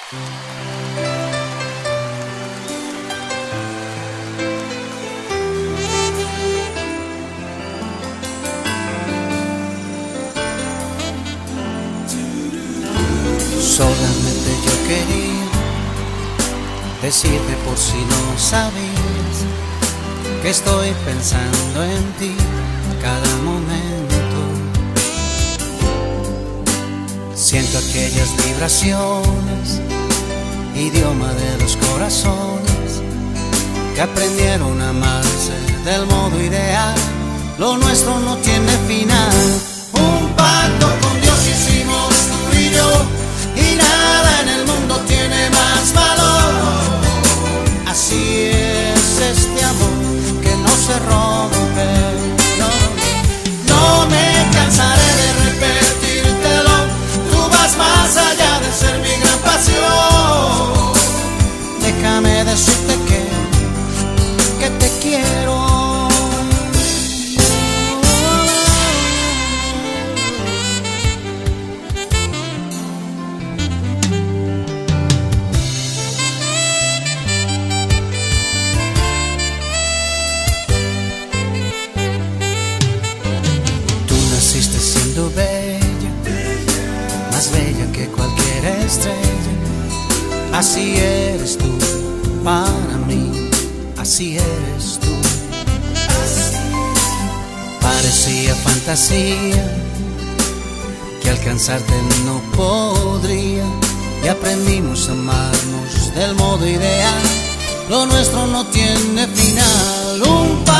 Solamente yo quería decirte, por si no sabías, que estoy pensando en ti cada momento. Siento aquellas vibraciones, idioma de los corazones, que aprendieron a amarse del modo ideal. Lo nuestro no tiene final. Un pacto con Dios hicimos tú y yo, y nada en el mundo tiene más valor. Así es este amor que no se rompe. No, no me cansaré de repetírtelo. Tú vas más allá de ser mi gran pasión. Déjame decirte que te quiero. Siendo bella, más bella que cualquier estrella. Así eres tú para mí, así eres tú. Parecía fantasía que alcanzarte no podría, y aprendimos a amarnos del modo ideal. Lo nuestro no tiene final. Un